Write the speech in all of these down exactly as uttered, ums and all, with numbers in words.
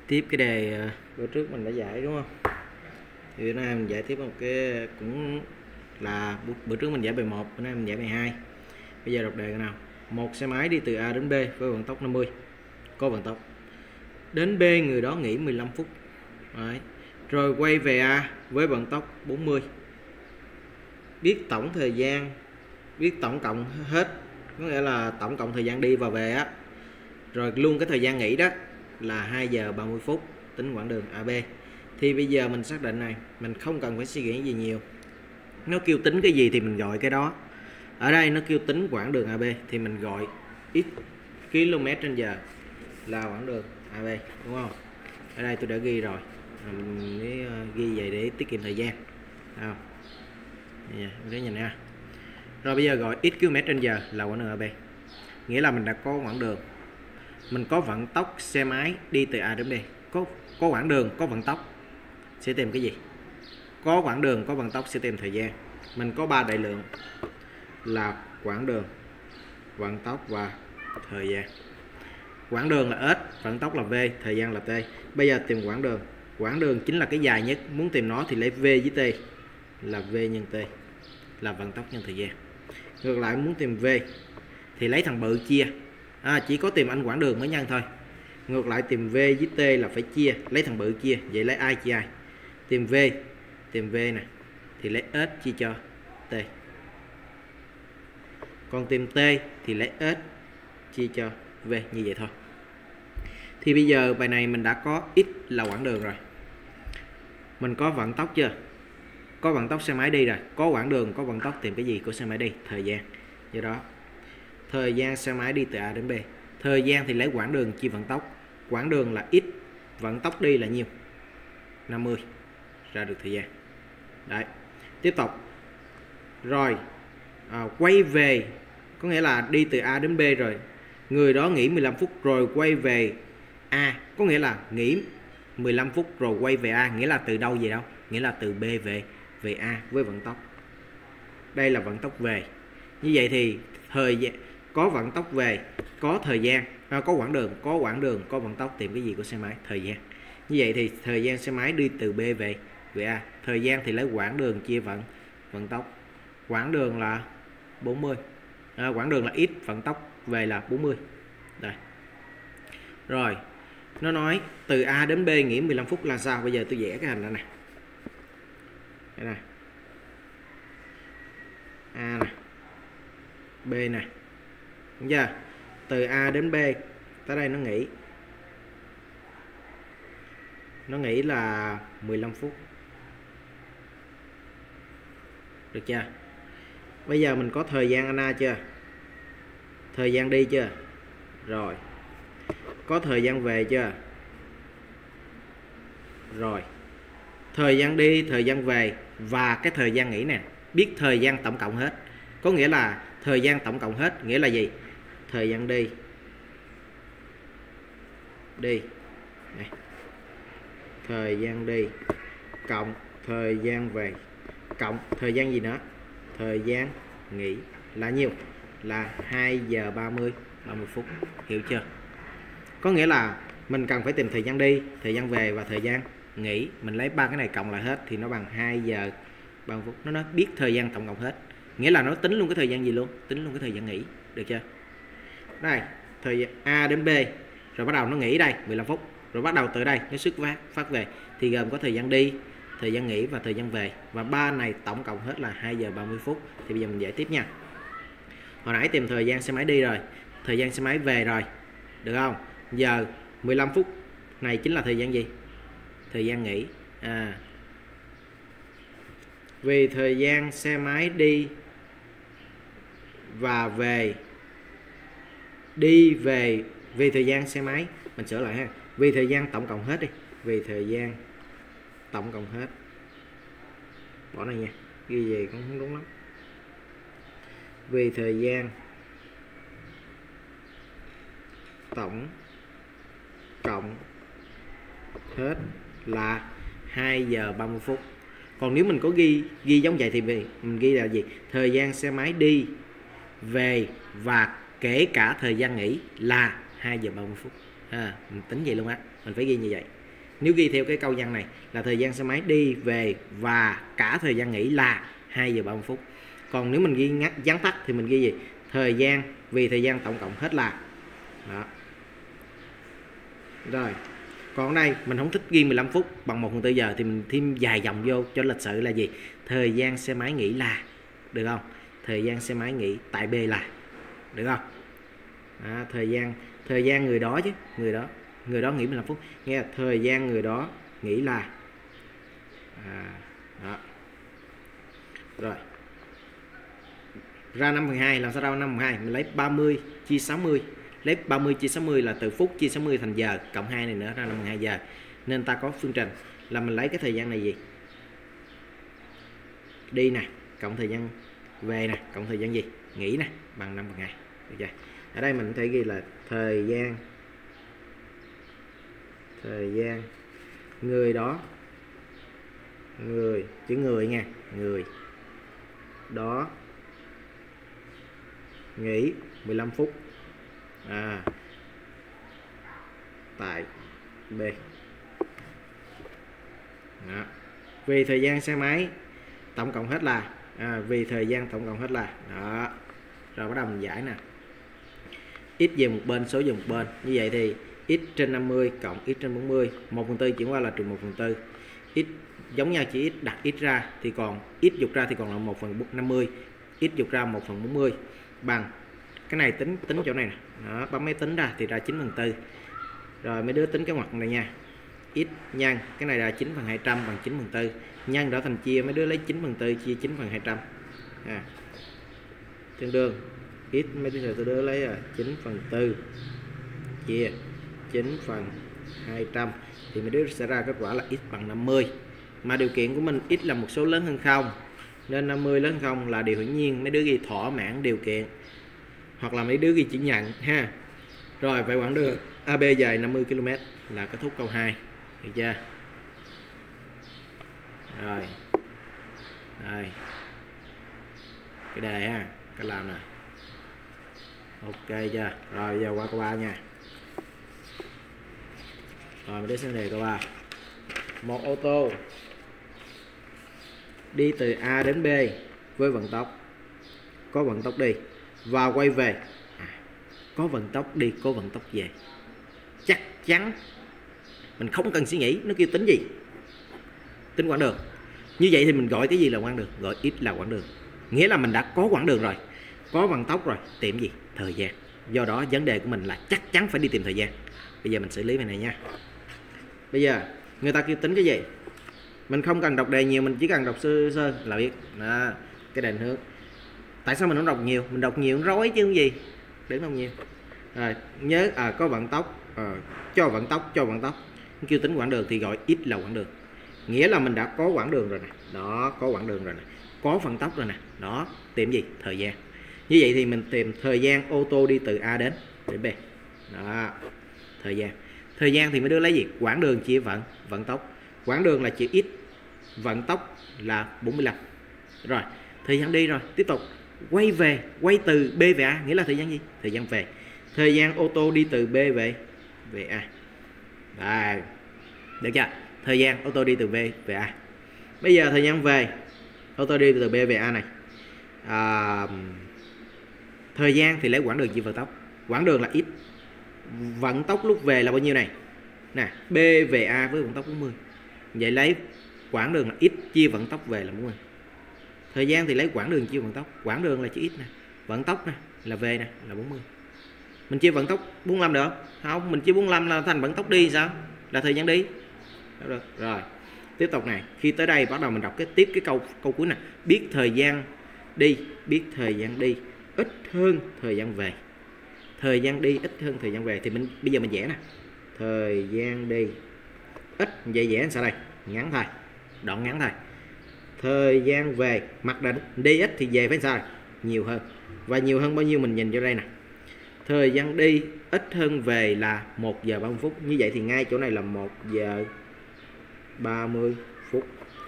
Tiếp cái đề bữa trước mình đã giải đúng không? Thì bữa nay mình giải tiếp một cái cũng là bữa trước mình giải bài một, bữa nay mình giải bài hai. Bây giờ đọc đề nào. Một xe máy đi từ A đến B với vận tốc năm mươi. Có vận tốc. Đến B người đó nghỉ mười lăm phút. Đấy. Rồi quay về A với vận tốc bốn mươi. Biết tổng thời gian, biết tổng cộng hết, có nghĩa là tổng cộng thời gian đi và về á. Rồi luôn cái thời gian nghỉ đó là hai giờ ba mươi phút, tính quãng đường a bê. Thì bây giờ mình xác định này, mình không cần phải suy nghĩ gì nhiều. Nó kêu tính cái gì thì mình gọi cái đó. Ở đây nó kêu tính quãng đường a bê thì mình gọi x km trên giờ là quãng đường a bê, đúng không? Ở đây tôi đã ghi rồi, mình mới ghi vậy để tiết kiệm thời gian. Không? Để nhìn nha. Rồi bây giờ gọi x km trên giờ là quãng đường a bê. Nghĩa là mình đã có quãng đường, mình có vận tốc xe máy đi từ A đến B, có có quãng đường, có vận tốc, sẽ tìm cái gì? Có quãng đường, có vận tốc sẽ tìm thời gian. Mình có ba đại lượng là quãng đường, vận tốc và thời gian. Quãng đường là S, vận tốc là V, thời gian là T. Bây giờ tìm quãng đường. Quãng đường chính là cái dài nhất, muốn tìm nó thì lấy V với T là V nhân T là vận tốc nhân thời gian. Ngược lại muốn tìm V thì lấy thằng bự chia. À, chỉ có tìm anh quãng đường mới nhân thôi. Ngược lại tìm V với T là phải chia, lấy thằng bự chia. Vậy lấy ai chia ai? Tìm V, tìm V này thì lấy S chia cho T. Còn tìm T thì lấy S chia cho V, như vậy thôi. Thì bây giờ bài này mình đã có x là quãng đường rồi. Mình có vận tốc chưa? Có vận tốc xe máy đi rồi. Có quãng đường, có vận tốc, tìm cái gì của xe máy đi? Thời gian. Do đó thời gian xe máy đi từ A đến B. Thời gian thì lấy quãng đường chia vận tốc. Quãng đường là x, vận tốc đi là nhiêu? năm mươi. Ra được thời gian. Đấy. Tiếp tục. Rồi à, quay về, có nghĩa là đi từ A đến B rồi. Người đó nghỉ mười lăm phút rồi quay về A, có nghĩa là nghỉ mười lăm phút rồi quay về A, nghĩa là từ đâu về đâu? Nghĩa là từ B về về A với vận tốc. Đây là vận tốc về. Như vậy thì thời gian có vận tốc về, có thời gian, à, có quãng đường, có quãng đường, có vận tốc, tìm cái gì của xe máy? Thời gian. Như vậy thì thời gian xe máy đi từ B về về A. Thời gian thì lấy quãng đường chia vận vận tốc. Quãng đường là bốn mươi. À, quãng đường là x, vận tốc về là bốn mươi. Đây. Rồi, nó nói từ A đến B nghỉ mười lăm phút là sao? Bây giờ tôi vẽ cái hình này nè. Đây này. A này. B này. Đúng chưa? Từ A đến B tới đây nó nghỉ. Nó nghỉ là mười lăm phút. Được chưa? Bây giờ mình có thời gian anh A chưa? Thời gian đi chưa? Rồi. Có thời gian về chưa? Rồi. Thời gian đi, thời gian về và cái thời gian nghỉ nè. Biết thời gian tổng cộng hết. Có nghĩa là thời gian tổng cộng hết nghĩa là gì? Thời gian đi. Đi. Đây. Thời gian đi cộng thời gian về cộng thời gian gì nữa? Thời gian nghỉ là nhiêu? Là hai giờ ba mươi ba mươi phút. Hiểu chưa? Có nghĩa là mình cần phải tìm thời gian đi, thời gian về và thời gian nghỉ. Mình lấy ba cái này cộng lại hết thì nó bằng hai giờ ba mươi phút. Nó nói biết thời gian tổng cộng hết. Nghĩa là nó tính luôn cái thời gian gì luôn? Tính luôn cái thời gian nghỉ. Được chưa? Đây, thời gian A đến B. Rồi bắt đầu nó nghỉ đây mười lăm phút. Rồi bắt đầu từ đây nó xuất phát phát về. Thì gồm có thời gian đi, thời gian nghỉ và thời gian về. Và ba này tổng cộng hết là hai giờ ba mươi phút. Thì bây giờ mình giải tiếp nha. Hồi nãy tìm thời gian xe máy đi rồi, thời gian xe máy về rồi. Được không? Giờ mười lăm phút này chính là thời gian gì? Thời gian nghỉ. À. Vì thời gian xe máy đi và về, đi về, vì thời gian xe máy, mình sửa lại ha. Vì thời gian tổng cộng hết đi. Vì thời gian tổng cộng hết. Bỏ này nha. Ghi gì cũng không đúng lắm. Vì thời gian tổng cộng hết là hai giờ ba mươi phút. Còn nếu mình có ghi ghi giống vậy thì mình ghi là gì? Thời gian xe máy đi, về và kể cả thời gian nghỉ là hai giờ ba mươi phút. À, mình tính vậy luôn á, mình phải ghi như vậy. Nếu ghi theo cái câu văn này là thời gian xe máy đi về và cả thời gian nghỉ là hai giờ ba mươi phút. Còn nếu mình ghi ngắt vắn tắt thì mình ghi gì? Thời gian vì thời gian tổng cộng hết là. Đó. Rồi. Còn ở đây mình không thích ghi mười lăm phút bằng một phần tư giờ thì mình thêm vài dòng vô cho lịch sự là gì? Thời gian xe máy nghỉ là. Được không? Thời gian xe máy nghỉ tại B là. Được không? Đó, thời gian thời gian người đó chứ, người đó, người đó nghỉ mười lăm phút. Nghe thời gian người đó nghỉ là. À, đó. Rồi. Ra năm phần hai, làm sao ra năm phần hai? Mình lấy ba mươi chia sáu mươi. Lấy ba mươi chia sáu mươi là từ phút chia sáu mươi thành giờ, cộng hai này nữa ra năm phần hai giờ. Nên ta có phương trình là mình lấy cái thời gian này gì? Đi nè, cộng thời gian về nè, cộng thời gian gì? Nghỉ nè, bằng năm phần hai. Được chưa? Ở đây mình có thể ghi là thời gian thời gian người đó, người chữ người nha, người đó nghỉ mười lăm phút à, tại B. Đó. Vì thời gian xe máy tổng cộng hết là à, vì thời gian tổng cộng hết là. Đó. Rồi bắt đầu mình giải nè. X về một bên, số về một bên. Như vậy thì x trên năm mươi cộng x trên bốn mươi, một phần tư chuyển qua là trừ một phần tư. X giống nhau, chỉ x đặt x ra thì còn x dục ra thì còn là một phần năm mươi, x dục ra một phần bốn mươi bằng cái này tính tính chỗ này nè. Đó, bấm máy tính ra thì ra chín phần tư. Rồi mấy đứa tính cái ngoặc này nha. X nhân cái này là chín phần hai trăm bằng chín phần tư. Nhân đó thành chia, mấy đứa lấy chín phần tư chia chín phần hai trăm. À. Tương đương x mấy đứa tôi đứa lấy là chín phần tư chia chín phần hai trăm thì mấy đứa sẽ ra kết quả là x bằng năm mươi. Mà điều kiện của mình x là một số lớn hơn không nên năm mươi lớn hơn không là điều hiển nhiên. Mấy đứa ghi thỏa mãn điều kiện hoặc là mấy đứa ghi chỉ nhận ha. Rồi vậy quãng đường a bê dài năm mươi ki lô mét là kết thúc câu hai. Được chưa? Rồi. Đây. Cái đề ha, cách làm nè. Ok chưa? Rồi giờ qua câu ba nha. Rồi mình đến sang đề câu ba. Một ô tô đi từ A đến B với vận tốc, có vận tốc đi và quay về. À, có vận tốc đi, có vận tốc về. Chắc chắn mình không cần suy nghĩ, nó kêu tính gì? Tính quãng đường. Như vậy thì mình gọi cái gì là quãng đường? Gọi x là quãng đường. Nghĩa là mình đã có quãng đường rồi, có vận tốc rồi, tìm gì? Thời gian. Do đó vấn đề của mình là chắc chắn phải đi tìm thời gian. Bây giờ mình xử lý bài này nha. Bây giờ người ta kêu tính cái gì? Mình không cần đọc đề nhiều, mình chỉ cần đọc sơ sơ là biết. Đó, cái định hướng. Tại sao mình không đọc nhiều? Mình đọc nhiều nó rối chứ không gì. Đến không nhiều. Rồi, nhớ à, có vận tốc, à, cho vận tốc, cho vận tốc. Kêu tính quãng đường thì gọi x là quãng đường. Nghĩa là mình đã có quãng đường rồi nè. Đó, có quãng đường rồi nè. Có vận tốc rồi nè. Đó, tìm gì? Thời gian. Như vậy thì mình tìm thời gian ô tô đi từ A đến đến B. Đó, thời gian. Thời gian thì mấy đứa lấy gì? Quãng đường chia vận vận tốc. Quãng đường là chữ x, vận tốc là bốn mươi lăm. Rồi, thời gian đi rồi, tiếp tục quay về, quay từ B về A, nghĩa là thời gian gì? Thời gian về. Thời gian ô tô đi từ B về về A. Đây. Được chưa? Thời gian ô tô đi từ B về A. Bây giờ thời gian về ô tô đi từ B về A này. À, thời gian thì lấy quãng đường chia vận tốc. Quãng đường là x. Vận tốc lúc về là bao nhiêu này? Nè, B về A với vận tốc bốn mươi. Vậy lấy quãng đường là x chia vận tốc về là bốn mươi. Thời gian thì lấy quãng đường chia vận tốc. Quãng đường là chữ x nè, vận tốc nè là V nè là bốn mươi. Mình chia vận tốc bốn mươi lăm được không? Mình chia bốn mươi lăm là thành vận tốc đi sao? Là thời gian đi. Được. Rồi. Tiếp tục này, khi tới đây bắt đầu mình đọc cái tiếp cái câu câu cuối nè, biết thời gian đi, biết thời gian đi ít hơn thời gian về. Thời gian đi ít hơn thời gian về thì mình bây giờ mình vẽ nè. Thời gian đi ít, vậy vẽ sao đây? Ngắn thôi. Đoạn ngắn thôi. Thời gian về, mặc định đi ít thì về phải sao? Nhiều hơn. Và nhiều hơn bao nhiêu mình nhìn vô đây nè. Thời gian đi ít hơn về là một giờ ba mươi phút. Như vậy thì ngay chỗ này là một giờ ba mươi phút.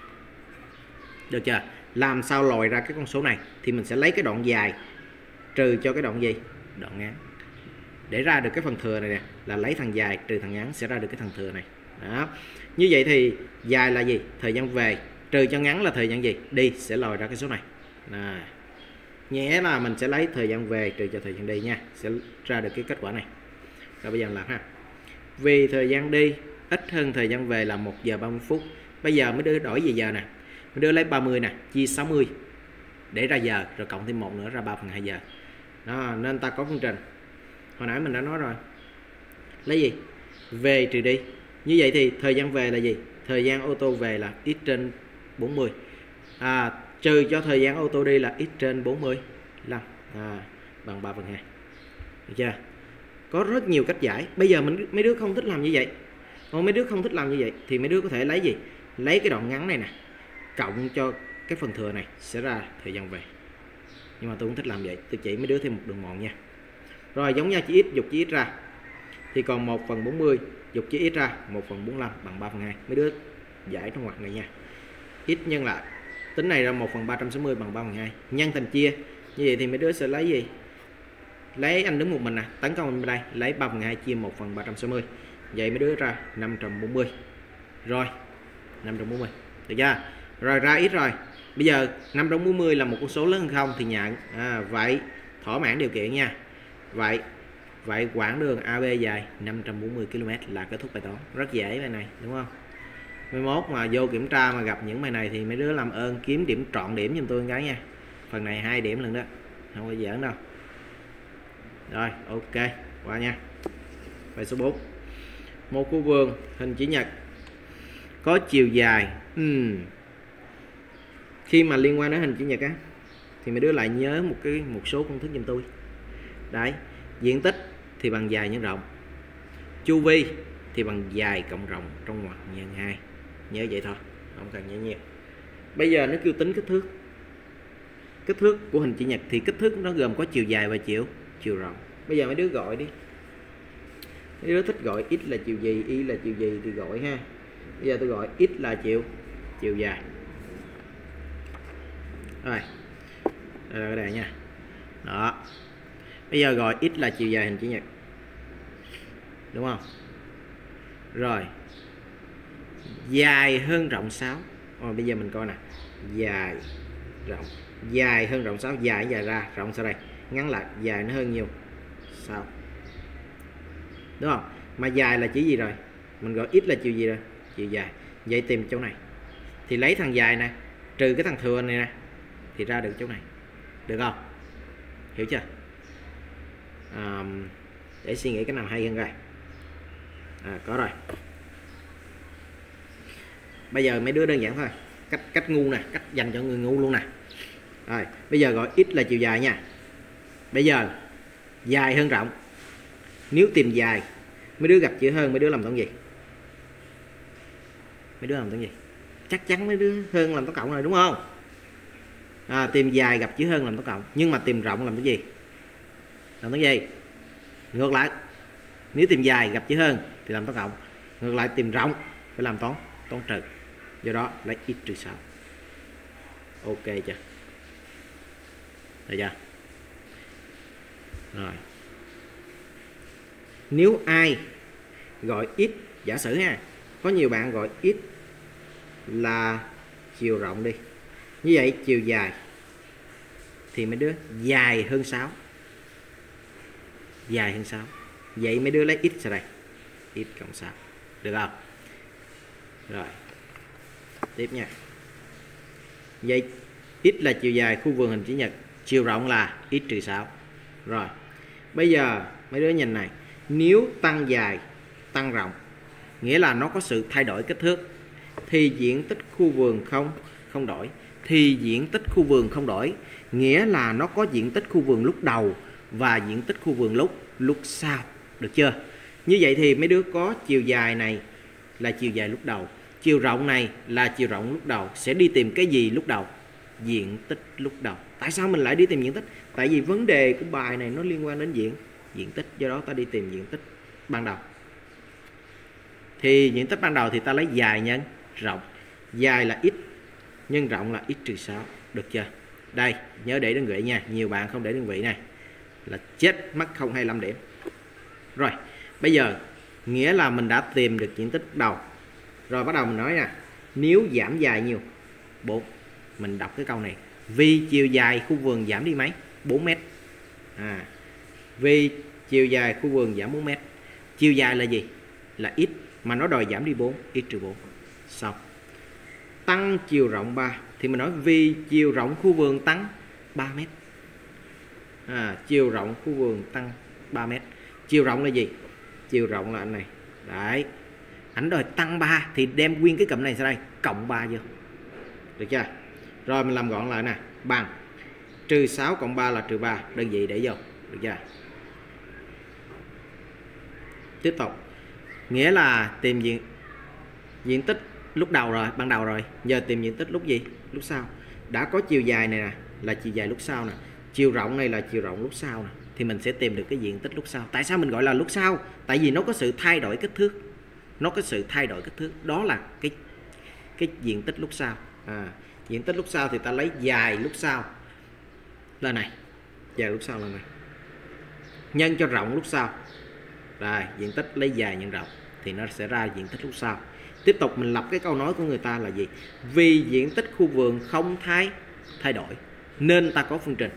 Được chưa? Làm sao lòi ra cái con số này thì mình sẽ lấy cái đoạn dài trừ cho cái đoạn gì? Đoạn ngắn. để ra được cái phần thừa này nè, là lấy thằng dài trừ thằng ngắn sẽ ra được cái thằng thừa này. Đó. Như vậy thì dài là gì? Thời gian về, trừ cho ngắn là thời gian gì? Đi, sẽ lòi ra cái số này. Này. Nhẽ là mình sẽ lấy thời gian về trừ cho thời gian đi nha, sẽ ra được cái kết quả này. Rồi bây giờ làm ha. Vì thời gian đi ít hơn thời gian về là một giờ ba mươi phút. Bây giờ mới đưa đổi về giờ nè. Mình đưa lấy ba mươi nè, chia sáu mươi để ra giờ, rồi cộng thêm một nữa ra ba phần hai giờ. Đó, nên ta có phương trình. Hồi nãy mình đã nói rồi. Lấy gì? Về trừ đi. Như vậy thì thời gian về là gì? Thời gian ô tô về là x trên bốn mươi. À, trừ cho thời gian ô tô đi là x trên bốn mươi lăm, à, bằng ba phần hai. Được chưa? Có rất nhiều cách giải. Bây giờ mình mấy đứa không thích làm như vậy. Còn mấy đứa không thích làm như vậy thì mấy đứa có thể lấy gì? Lấy cái đoạn ngắn này nè, cộng cho cái phần thừa này sẽ ra thời gian về. Nhưng mà tôi không thích làm vậy, tôi chỉ mấy đứa thêm một đường mòn nha. Rồi giống nhau chia x dục chia x ra thì còn một phần bốn mươi dục chia x ra một phần bốn mươi lăm bằng ba phần hai. Mấy đứa giải trong ngoặc này nha. X nhân lại tính này ra một phần ba trăm sáu mươi bằng ba phần hai, nhân thành chia. Như vậy thì mấy đứa sẽ lấy gì? Lấy anh đứng một mình nè, tấn công bên đây, lấy ba phần hai chia một phần ba trăm sáu mươi. Vậy mấy đứa ra năm trăm bốn mươi. Rồi, năm trăm bốn mươi. Được chưa? Rồi ra x rồi. Bây giờ năm trăm bốn mươi là một con số lớn hơn không thì nhận. À, vậy thỏa mãn điều kiện nha. Vậy vậy quãng đường a bê dài năm trăm bốn mươi ki lô mét là kết thúc bài toán. Rất dễ bài này, đúng không? Mai mốt mà vô kiểm tra mà gặp những bài này thì mấy đứa làm ơn kiếm điểm trọn điểm giùm tôi một cái nha. Phần này hai điểm lần đó, không có giỡn đâu. Rồi, ok, qua nha. Bài số bốn. Một khu vườn hình chữ nhật có chiều dài. uhm. Khi mà liên quan đến hình chữ nhật á thì mấy đứa lại nhớ một cái một số công thức giùm tôi. Đấy, diện tích thì bằng dài nhân rộng, chu vi thì bằng dài cộng rộng trong ngoặc nhân hai. Nhớ vậy thôi, không cần nhớ nhiều. Bây giờ nó kêu tính kích thước. Kích thước của hình chữ nhật thì kích thước nó gồm có chiều dài và chiều chiều rộng. Bây giờ mấy đứa gọi đi. Mấy đứa thích gọi x là chiều gì, y là chiều gì thì gọi ha. Bây giờ tôi gọi x là chiều chiều dài. Rồi. Đây là cái này nha. Đó. Bây giờ gọi x là chiều dài hình chữ nhật. Đúng không? Rồi. Dài hơn rộng sáu. Rồi bây giờ mình coi nè. Dài rộng. Dài hơn rộng sáu, dài dài ra, rộng sau đây. Ngắn lại, dài nó hơn nhiều. sáu. Đúng không? Mà dài là chỉ gì rồi? Mình gọi x là chiều gì rồi? Chiều dài. Vậy tìm chỗ này. Thì lấy thằng dài nè, trừ cái thằng thừa này nè, thì ra được chỗ này. Được không? Hiểu chưa? À, để suy nghĩ cái nào hay hơn rồi. À, có rồi. Bây giờ mấy đứa đơn giản thôi. Cách cách ngu nè, cách dành cho người ngu luôn nè. Rồi, bây giờ gọi x là chiều dài nha. Bây giờ dài hơn rộng. Nếu tìm dài, mấy đứa gặp chữ hơn, mấy đứa làm toán gì? Mấy đứa làm toán gì? Chắc chắn mấy đứa hơn làm toán cộng rồi đúng không? À, tìm dài gặp chữ hơn làm toán cộng. Nhưng mà tìm rộng làm cái gì? Làm toán gì? Ngược lại. Nếu tìm dài gặp chữ hơn thì làm toán cộng. Ngược lại tìm rộng phải làm toán toán trừ. Do đó lấy x trừ sáu. Ok chưa? Được chưa? Rồi. Nếu ai gọi x, giả sử ha, có nhiều bạn gọi x là chiều rộng đi. Như vậy chiều dài thì mấy đứa dài hơn sáu. Dài hơn sáu. Vậy mấy đứa lấy x ra đây. X cộng sáu. Được không? Rồi. Tiếp nha. Vậy x là chiều dài khu vườn hình chữ nhật, chiều rộng là x trừ sáu. Rồi. Bây giờ mấy đứa nhìn này, nếu tăng dài, tăng rộng, nghĩa là nó có sự thay đổi kích thước, thì diện tích khu vườn không không đổi. Thì diện tích khu vườn không đổi, nghĩa là nó có diện tích khu vườn lúc đầu và diện tích khu vườn lúc lúc sau. Được chưa? Như vậy thì mấy đứa có chiều dài này là chiều dài lúc đầu, chiều rộng này là chiều rộng lúc đầu. Sẽ đi tìm cái gì lúc đầu? Diện tích lúc đầu. Tại sao mình lại đi tìm diện tích? Tại vì vấn đề của bài này nó liên quan đến diện diện tích, do đó ta đi tìm diện tích ban đầu. Thì diện tích ban đầu thì ta lấy dài nhân rộng. Dài là x nhân rộng là x trừ sáu. Được chưa? Đây, nhớ để đơn vị nha. Nhiều bạn không để đơn vị này là chết mất không hai mươi lăm điểm. Rồi bây giờ nghĩa là mình đã tìm được diện tích đầu. Rồi bắt đầu mình nói nè, nếu giảm dài nhiều bốn, mình đọc cái câu này, vì chiều dài khu vườn giảm đi mấy? bốn mét. À, vì chiều dài khu vườn giảm bốn mét. Chiều dài là gì? Là x, mà nó đòi giảm đi bốn, x trừ bốn. Xong. Tăng chiều rộng ba thì mình nói vì chiều rộng khu vườn tăng ba mét. À, chiều rộng khu vườn tăng ba mét. Chiều rộng là gì? Chiều rộng là anh này. Đấy. Ảnh đòi tăng ba thì đem nguyên cái cụm này ra đây, cộng ba vô. Được chưa? Rồi mình làm gọn lại nè, bằng trừ sáu cộng ba là trừ ba, đơn vị để vô. Được chưa? Tiếp tục. Nghĩa là tìm diện diện tích lúc đầu rồi, ban đầu rồi. Giờ tìm diện tích lúc gì? Lúc sau. Đã có chiều dài này nè, là chiều dài lúc sau nè. Chiều rộng này là chiều rộng lúc sau nè. Thì mình sẽ tìm được cái diện tích lúc sau. Tại sao mình gọi là lúc sau? Tại vì nó có sự thay đổi kích thước. Nó có sự thay đổi kích thước. Đó là cái cái diện tích lúc sau. À, diện tích lúc sau thì ta lấy dài lúc sau là này. Dài lúc sau là này. Nhân cho rộng lúc sau. Rồi, diện tích lấy dài nhân rộng thì nó sẽ ra diện tích lúc sau. Tiếp tục mình lập cái câu nói của người ta là gì? Vì diện tích khu vườn không thay thay đổi nên ta có phương trình.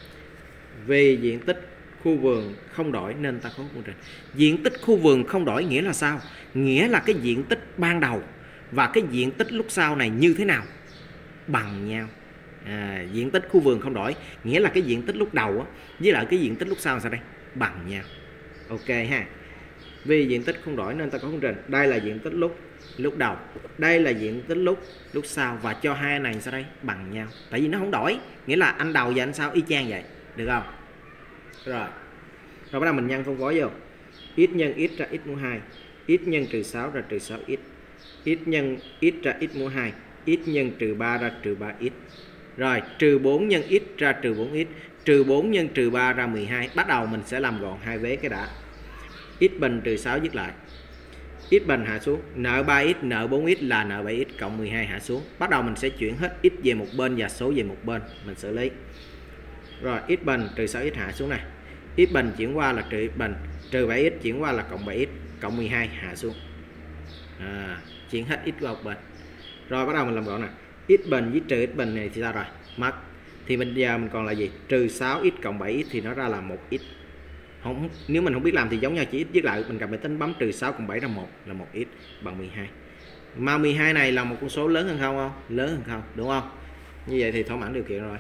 Vì diện tích khu vườn không đổi nên ta có phương trình. Diện tích khu vườn không đổi nghĩa là sao? Nghĩa là cái diện tích ban đầu và cái diện tích lúc sau này như thế nào? Bằng nhau. À, diện tích khu vườn không đổi nghĩa là cái diện tích lúc đầu á, với lại cái diện tích lúc sau sao đây? Bằng nhau. Ok ha. Vì diện tích không đổi nên ta có phương trình. Đây là diện tích lúc lúc đầu, đây là diện tích lúc lúc sau, và cho hai này sao đây? Bằng nhau. Tại vì nó không đổi, nghĩa là anh đầu và anh sau y chang vậy. Được không? Rồi. Rồi bắt đầu mình nhân phân phối vô. X nhân x ra x mũ hai, x nhân trừ sáu ra trừ sáu x, x nhân x ra x mũ hai, x nhân trừ ba ra trừ ba x. Rồi, trừ bốn nhân x ra trừ bốn x, trừ bốn nhân trừ ba ra mười hai. Bắt đầu mình sẽ làm gọn hai vế cái đã. X bình trừ sáu viết lại. X bình hạ xuống, nợ ba x, nợ bốn x là nợ bảy x cộng mười hai hạ xuống. Bắt đầu mình sẽ chuyển hết x về một bên và số về một bên, mình xử lý. Rồi, x bình trừ sáu x hạ xuống này. X bình chuyển qua là trừ x bình, trừ bảy x chuyển qua là cộng bảy x, cộng mười hai hạ xuống. À, chuyển hết x qua một bên. Rồi bắt đầu mình làm gọn nè. X bình với trừ x bình này thì sao rồi? Mất. Thì bây giờ mình còn là gì? Trừ sáu x cộng bảy x thì nó ra là một x. Không, nếu mình không biết làm thì giống nhau, chỉ x viết lại, mình cầm máy tính bấm trừ sáu cộng bảy ra một là một x bằng mười hai. Mà mười hai này là một con số lớn hơn không không? Lớn hơn không, đúng không? Như vậy thì thỏa mãn điều kiện rồi.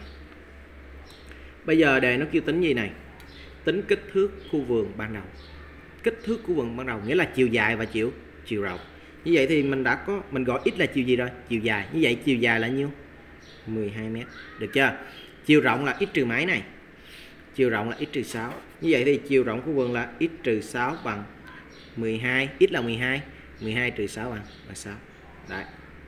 Bây giờ đề nó kêu tính gì này? Tính kích thước khu vườn ban đầu. Kích thước khu vườn ban đầu nghĩa là chiều dài và chiều chiều rộng. Như vậy thì mình đã có, mình gọi x là chiều gì rồi? Chiều dài. Như vậy chiều dài là nhiêu? mười hai mét. Được chưa? Chiều rộng là x trừ mấy này? Chiều rộng là x trừ sáu. Như vậy thì chiều rộng của vườn là x trừ sáu bằng mười hai. X là mười hai. mười hai trừ sáu bằng, bằng sáu. Đấy.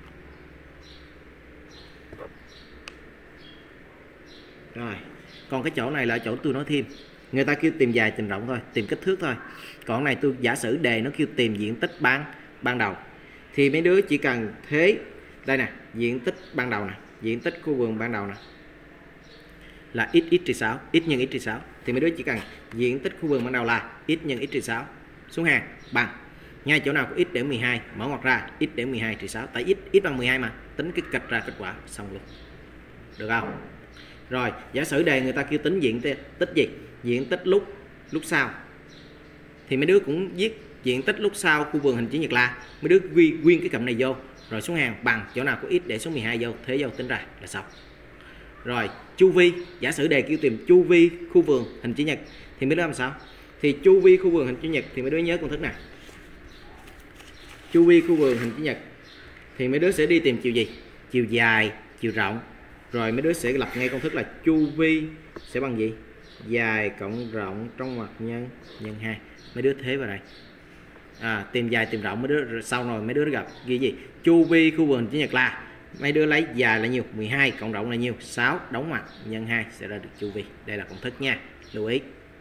Rồi. Còn cái chỗ này là chỗ tôi nói thêm. Người ta kêu tìm dài tìm rộng thôi, tìm kích thước thôi. Còn này tôi giả sử đề nó kêu tìm diện tích ban ban đầu. Thì mấy đứa chỉ cần thế. Đây nè, diện tích ban đầu nè, diện tích khu vườn ban đầu nè là x x trừ sáu, x nhân x trừ sáu. Thì mấy đứa chỉ cần diện tích khu vườn ban đầu là x nhân x trừ sáu xuống hàng bằng ngay chỗ nào có x để mười hai, mở ngoặc ra x để mười hai trừ sáu, tại x x bằng mười hai mà, tính cái kịch ra kết quả xong luôn. Được không? Rồi, giả sử đề người ta kêu tính diện tích gì? Diện tích lúc lúc sau. Thì mấy đứa cũng viết diện tích lúc sau khu vườn hình chữ nhật là mấy đứa ghi nguyên cái cụm này vô, rồi xuống hàng bằng chỗ nào có x để số mười hai vô, thế vô tính ra là xong. Rồi, chu vi, giả sử đề kêu tìm chu vi khu vườn hình chữ nhật thì mấy đứa làm sao? Thì chu vi khu vườn hình chữ nhật thì mấy đứa nhớ công thức này. Chu vi khu vườn hình chữ nhật thì mấy đứa sẽ đi tìm chiều gì? Chiều dài, chiều rộng. Rồi mấy đứa sẽ lập ngay công thức là chu vi sẽ bằng gì? Dài cộng rộng trong ngoặc nhân nhân hai. Mấy đứa thế vào đây. À, tìm dài tìm rộng mấy đứa sau rồi mấy đứa gặp ghi gì? Chu vi khu vườn hình chữ nhật là mấy đứa lấy dài là nhiêu? mười hai cộng rộng là nhiêu? sáu, đóng ngoặc nhân hai sẽ ra được chu vi. Đây là công thức nha. Lưu ý.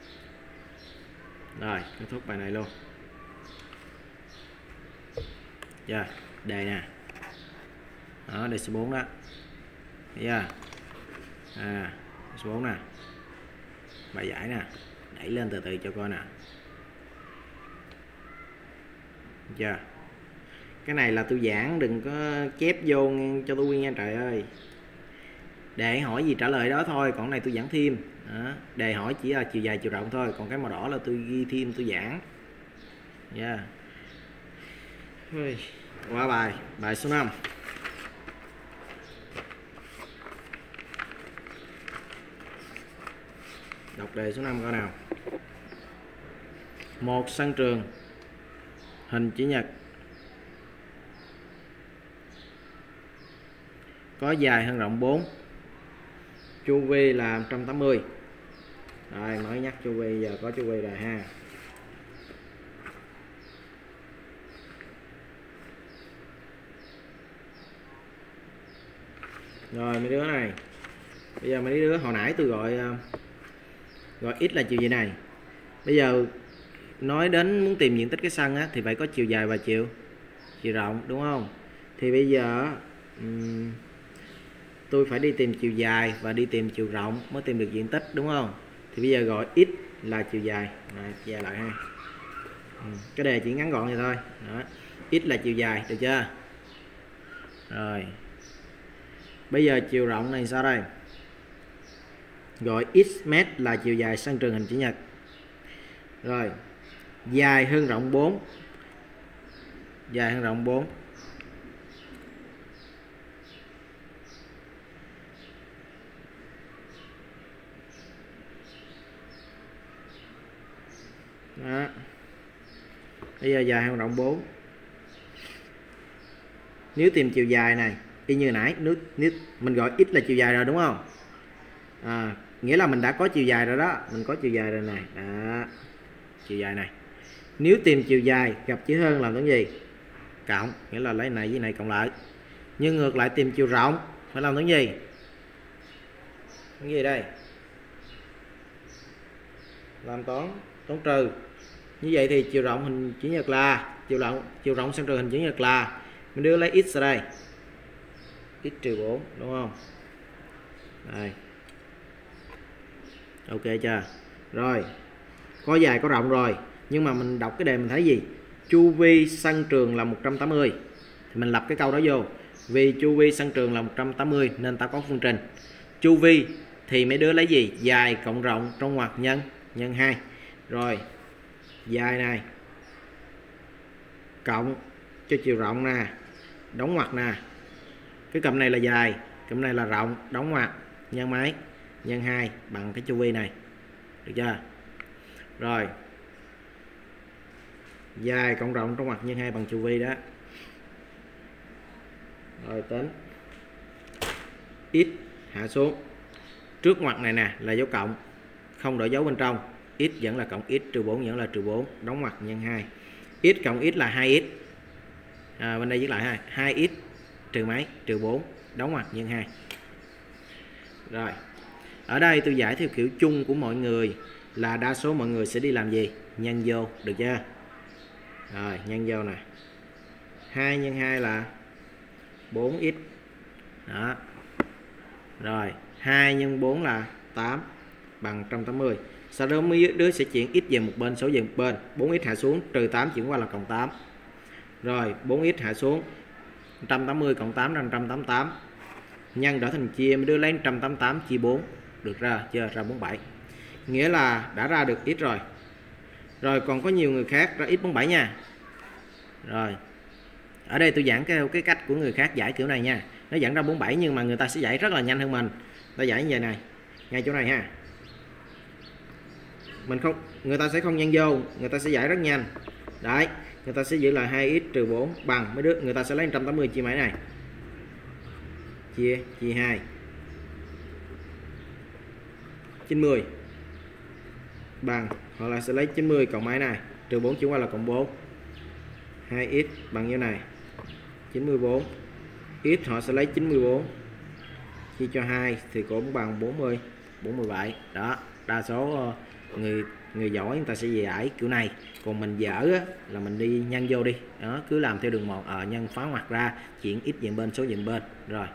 Rồi, kết thúc bài này luôn. Rồi, đề nè. Đó, đề số bốn đó. Thấy chưa? À, số bốn nè. Bài giải nè. Đẩy lên từ từ cho coi nè. Chưa? Cái này là tôi giảng, đừng có chép vô cho tôi nha trời ơi. Đề hỏi gì trả lời đó thôi, còn này tôi giảng thêm. Đó. Đề hỏi chỉ là chiều dài chiều rộng thôi, còn cái màu đỏ là tôi ghi thêm tôi giảng. Yeah. Qua bài, bài số năm. Đọc đề số năm coi nào. Một sân trường hình chữ nhật có dài hơn rộng bốn, chu vi là một trăm tám mươi. Rồi mới nhắc chu vi, giờ có chu vi rồi ha. Rồi mấy đứa này, bây giờ mấy đứa hồi nãy tôi gọi gọi x là chiều gì này. Bây giờ nói đến muốn tìm diện tích cái sân á, thì phải có chiều dài và chiều chiều rộng đúng không? Thì bây giờ um, tôi phải đi tìm chiều dài và đi tìm chiều rộng mới tìm được diện tích đúng không? Thì bây giờ gọi x là chiều dài. Rồi dài lại ha. Ừ, cái đề chỉ ngắn gọn vậy thôi. Đó. X là chiều dài, được chưa? Rồi. Bây giờ chiều rộng này sao đây? Gọi x mét là chiều dài sân trường hình chữ nhật. Rồi. Dài hơn rộng bốn. Dài hơn rộng bốn. Đó. Bây giờ dài hơn rộng bốn. Nếu tìm chiều dài này y như nãy, nếu, nếu mình gọi x là chiều dài rồi đúng không? À, nghĩa là mình đã có chiều dài rồi đó, mình có chiều dài rồi này. Đó. Chiều dài này. Nếu tìm chiều dài gặp chữ hơn làm cái gì? Cộng, nghĩa là lấy này với này cộng lại. Nhưng ngược lại tìm chiều rộng phải làm cái gì? Cái gì đây? Làm toán, toán trừ. Như vậy thì chiều rộng hình chữ nhật là chiều rộng chiều rộng sân trường hình chữ nhật là mình đưa lấy x ra đây. X trừ bốn đúng không? Đây. Ok chưa? Rồi. Có dài có rộng rồi, nhưng mà mình đọc cái đề mình thấy gì? Chu vi sân trường là một trăm tám mươi. Thì mình lập cái câu đó vô. Vì chu vi sân trường là một trăm tám mươi nên ta có phương trình. Chu vi thì mấy đứa lấy gì? Dài cộng rộng trong ngoặc nhân nhân hai. Rồi. Dài này cộng cho chiều rộng nè, đóng ngoặc nè. Cái cụm này là dài, cụm này là rộng, đóng ngoặc nhân mấy? Nhân hai bằng cái chu vi này. Được chưa? Rồi. Dài cộng rộng trong ngoặc nhân hai bằng chu vi đó. Rồi tính. X hạ xuống. Trước ngoặc này nè là dấu cộng, không đổi dấu bên trong. X vẫn là cộng x, trừ bốn vẫn là trừ bốn, đóng ngoặc nhân hai. X cộng x là hai x. À, bên đây viết lại ha, hai x trừ mấy? Trừ bốn, đóng ngoặc nhân hai. Rồi. Ở đây tôi giải theo kiểu chung của mọi người là đa số mọi người sẽ đi làm gì? Nhân vô, được chưa? Rồi, nhân vô nè. hai nhân hai là bốn x. Đó. Rồi, hai nhân bốn là tám bằng một trăm tám mươi. Sau đó mấy đứa sẽ chuyển x về một bên, số về một bên. bốn x hạ xuống, trừ tám chuyển qua là cộng tám. Rồi, bốn x hạ xuống, một trăm tám mươi cộng tám là một trăm tám mươi tám. Nhân đổi thành chia, mấy đứa lấy một trăm tám mươi tám chia bốn. Được ra chưa? Ra bốn mươi bảy. Nghĩa là đã ra được x rồi. Rồi còn có nhiều người khác ra x bốn mươi bảy nha. Rồi. Ở đây tôi giảng cái, cái cách của người khác giải kiểu này nha. Nó dẫn ra bốn mươi bảy nhưng mà người ta sẽ giải rất là nhanh hơn mình. Ta giải như vậy này. Ngay chỗ này ha. Mình không, người ta sẽ không nhân vô, người ta sẽ giải rất nhanh. Đấy, người ta sẽ giữ là hai x trừ bốn bằng mấy đứa, người ta sẽ lấy một trăm tám mươi chia mấy này. Chia chia hai. chín mươi bằng, hoặc là sẽ lấy chín mươi cộng mấy này, trừ bốn chuyển qua là cộng bốn. hai x bằng như này. chín mươi bốn. X họ sẽ lấy chín mươi bốn chia cho hai thì cũng bằng bốn mươi, bốn mươi bảy. Đó, đa số người người giỏi người ta sẽ giải kiểu này, còn mình dở á, là mình đi nhân vô đi. Đó, cứ làm theo đường một, à, nhân phá ngoặc ra, chuyển x về bên, số về bên. Rồi.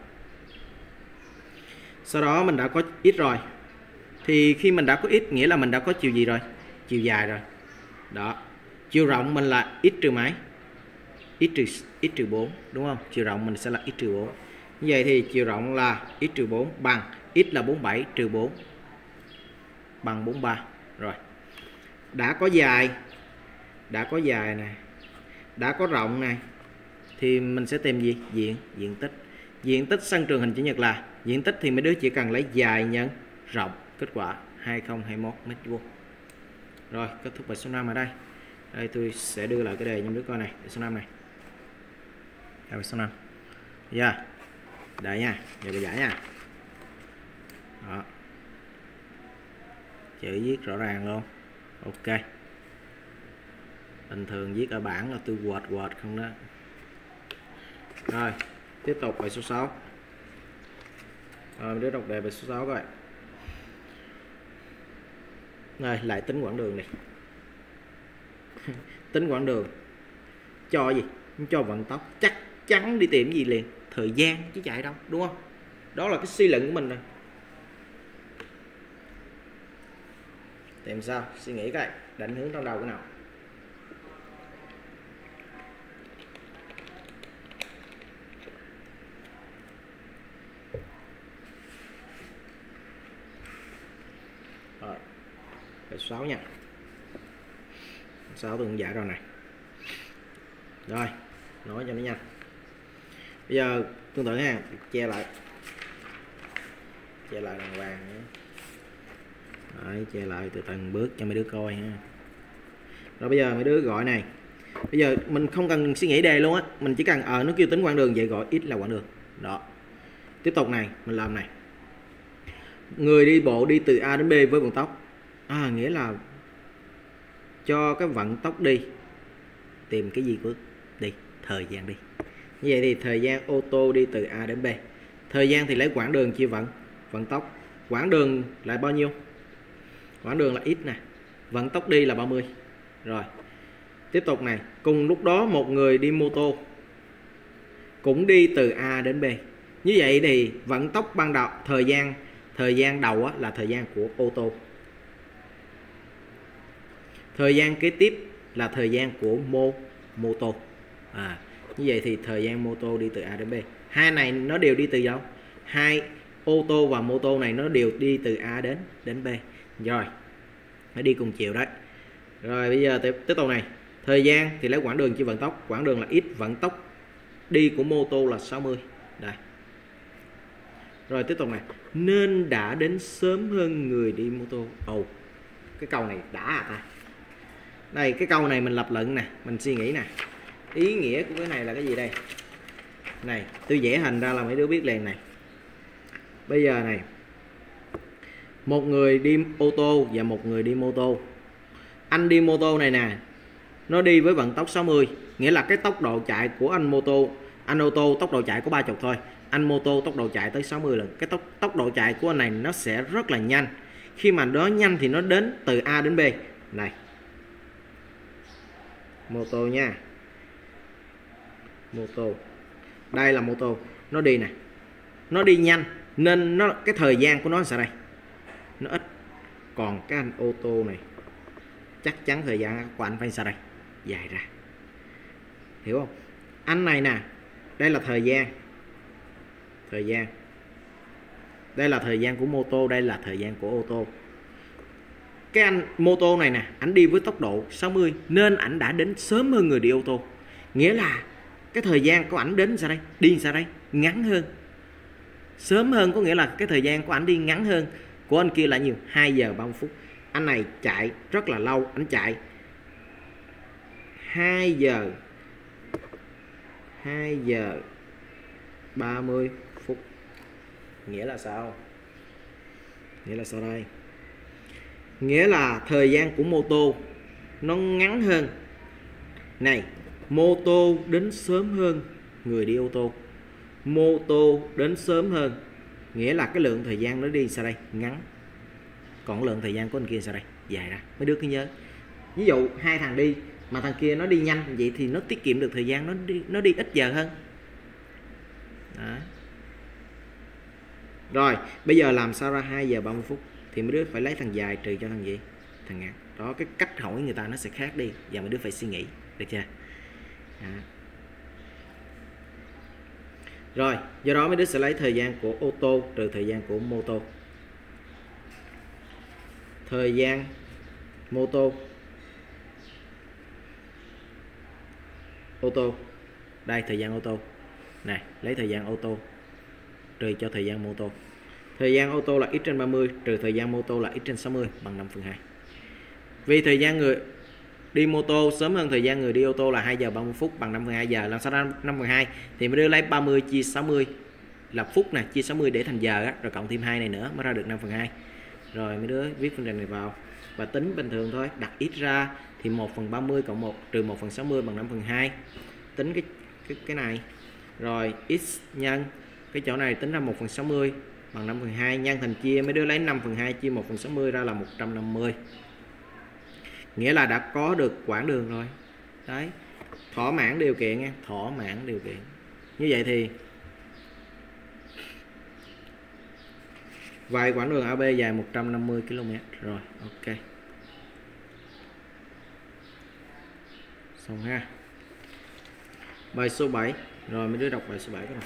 Sau đó mình đã có x rồi. Thì khi mình đã có x nghĩa là mình đã có chiều gì rồi? Chiều dài rồi. Đó. Chiều rộng mình là x trừ mấy? x trừ x trừ bốn, đúng không? Chiều rộng mình sẽ là x trừ bốn. Như vậy thì chiều rộng là x trừ bốn bằng x là bốn mươi bảy trừ bốn bằng bốn mươi ba. Rồi. Đã có dài, đã có dài này, đã có rộng này, thì mình sẽ tìm gì? Diện, diện tích. Diện tích sân trường hình chữ nhật là diện tích thì mấy đứa chỉ cần lấy dài nhân rộng, kết quả hai nghìn hai mươi mốt mét vuông. Rồi, kết thúc bài số năm ở đây. Đây tôi sẽ đưa lại cái đề cho đứa coi này, bài số năm này. Bài số năm. Yeah. Đợi nha, giờ bài giải nha. Đó. Chữ viết rõ ràng luôn. Ok. Bình thường viết ở bảng là tôi quệt quệt không đó. Rồi, tiếp tục bài số sáu. Rồi, đứa đọc đề bài số sáu coi. Rồi, lại tính quãng đường này. Tính quãng đường. Cho gì? Cho vận tốc. Chắc chắn đi tìm gì liền? Thời gian chứ chạy đâu, đúng không? Đó là cái suy luận của mình rồi. Tìm sao? Suy nghĩ coi, định hướng trong đầu cái nào? Rồi, bài sáu nha. sáu tôi cũng giải rồi này. Rồi, nói cho nó nhanh. Bây giờ tương tự ha, che lại. Che lại đàng hoàng nữa. Đấy, che lại từ từng bước cho mấy đứa coi ha. Rồi bây giờ mấy đứa gọi này. Bây giờ mình không cần suy nghĩ đề luôn á, mình chỉ cần ở ờ, nó kêu tính quãng đường vậy gọi x là quãng đường. Đó. Tiếp tục này, mình làm này. Người đi bộ đi từ A đến B với vận tốc. À, nghĩa là cho cái vận tốc đi. Tìm cái gì của đi, thời gian đi. Như vậy thì thời gian ô tô đi từ A đến B. Thời gian thì lấy quãng đường chia vận vận tốc. Quãng đường là bao nhiêu? Quãng đường là x nè. Vận tốc đi là ba mươi. Rồi. Tiếp tục này, cùng lúc đó một người đi mô tô cũng đi từ A đến B. Như vậy thì vận tốc ban đầu, thời gian thời gian đầu á, là thời gian của ô tô. Thời gian kế tiếp là thời gian của mô mô tô. À, như vậy thì thời gian mô tô đi từ A đến B. Hai này nó đều đi từ đâu? Hai ô tô và mô tô này nó đều đi từ A đến đến B. Rồi. Nó đi cùng chiều đấy. Rồi bây giờ tiếp, tiếp tục này. Thời gian thì lấy quãng đường chia vận tốc. Quãng đường là x, vận tốc đi của mô tô là sáu mươi. Đây. Rồi tiếp tục này. Nên đã đến sớm hơn người đi mô tô. Ồ, oh, cái câu này đã à ta. Đây, cái câu này mình lập luận nè, mình suy nghĩ nè. Ý nghĩa của cái này là cái gì đây? Này, tôi vẽ hình ra là mấy đứa biết liền này. Bây giờ này, một người đi ô tô và một người đi mô tô. Anh đi mô tô này nè, nó đi với vận tốc sáu mươi, nghĩa là cái tốc độ chạy của anh mô tô, anh ô tô tốc độ chạy có ba mươi thôi, anh mô tô tốc độ chạy tới sáu mươi lần. Cái tốc tốc độ chạy của anh này nó sẽ rất là nhanh. Khi mà nó nhanh thì nó đến từ A đến B. Này. Mô tô nha. Mô tô. Đây là mô tô, nó đi nè. Nó đi nhanh nên nó cái thời gian của nó sẽ đây. Nó ít. Còn cái anh ô tô này chắc chắn thời gian của anh phải sao đây? Dài ra. Hiểu không? Anh này nè, đây là thời gian. Thời gian. Đây là thời gian của mô tô, đây là thời gian của ô tô. Cái anh mô tô này nè, ảnh đi với tốc độ sáu mươi nên ảnh đã đến sớm hơn người đi ô tô. Nghĩa là cái thời gian của ảnh đến sao đây? Đi sao đây? Ngắn hơn. Sớm hơn có nghĩa là cái thời gian của ảnh đi ngắn hơn. Của anh kia là nhiều, hai giờ ba mươi phút. Anh này chạy rất là lâu, ảnh chạy hai giờ hai giờ ba mươi phút. Nghĩa là sao? Nghĩa là sao đây? Nghĩa là thời gian của mô tô nó ngắn hơn. Này, mô tô đến sớm hơn người đi ô tô. Mô tô đến sớm hơn, nghĩa là cái lượng thời gian nó đi sao đây? Ngắn. Còn lượng thời gian của anh kia sao đây? Dài ra. Mấy đứa cứ nhớ. Ví dụ hai thằng đi mà thằng kia nó đi nhanh vậy thì nó tiết kiệm được thời gian, nó đi nó đi ít giờ hơn. Đó. Rồi, bây giờ làm sao ra hai giờ ba mươi phút thì mấy đứa phải lấy thằng dài trừ cho thằng gì? Thằng ngắn. Đó, cái cách hỏi người ta nó sẽ khác đi và mấy đứa phải suy nghĩ, được chưa? Đó. Rồi, do đó mấy đứa sẽ lấy thời gian của ô tô trừ thời gian của mô tô. Thời gian mô tô ô tô đây, thời gian ô tô này, lấy thời gian ô tô trừ cho thời gian mô tô. Thời gian ô tô là x trên ba mươi trừ thời gian mô tô là x trên sáu mươi bằng năm phần hai. Vì thời gian người đi mô tô sớm hơn thời gian người đi ô tô là hai giờ ba mươi phút bằng năm phần hai giờ. Làm sao ra năm phần hai? Thì mới đưa lấy ba mươi chia sáu mươi là phút nè, chia sáu mươi để thành giờ á, rồi cộng thêm hai này nữa mới ra được năm phần hai. Rồi mấy đứa viết phương trình này vào và tính bình thường thôi, đặt x ra thì một phần ba mươi cộng một trừ một phần sáu mươi bằng năm phần hai. Tính cái cái cái này. Rồi x nhân cái chỗ này tính ra một phần sáu mươi bằng năm phần hai, nhân thành chia, mấy đứa lấy năm phần hai chia một phần sáu mươi ra là một trăm năm mươi. Nghĩa là đã có được quãng đường rồi. Đấy. Thỏa mãn điều kiện nha, thỏa mãn điều kiện. Như vậy thì vậy quãng đường a bê dài một trăm năm mươi ki lô mét. Rồi, ok. Xong ha. Bài số bảy. Rồi mấy đứa đọc bài số bảy cái này.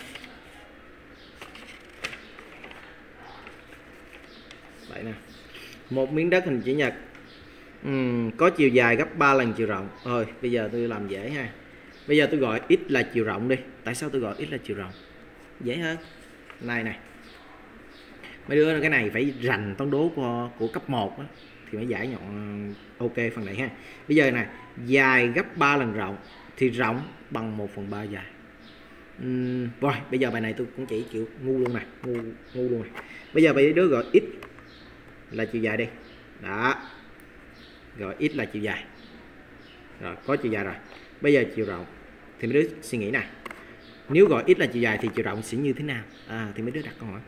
bảy nè. Một miếng đất hình chữ nhật uhm, có chiều dài gấp ba lần chiều rộng. Rồi, bây giờ tôi làm dễ ha. Bây giờ tôi gọi x là chiều rộng đi. Tại sao tôi gọi x là chiều rộng? Dễ hơn. Này này. Mấy đứa cái này phải rành toán đố của, của cấp một đó, thì mới giải nhọn ok phần này ha. Bây giờ này, dài gấp ba lần rộng thì rộng bằng một phần ba dài. Uhm, rồi, bây giờ bài này tôi cũng chỉ chịu ngu luôn nè, ngu ngu luôn nè. Bây giờ mấy đứa gọi x là chiều dài đi. Đó. Gọi x là chiều dài. Rồi, có chiều dài rồi. Bây giờ chiều rộng thì mấy đứa suy nghĩ này. Nếu gọi x là chiều dài thì chiều rộng sẽ như thế nào? À, thì mấy đứa đặt câu hỏi.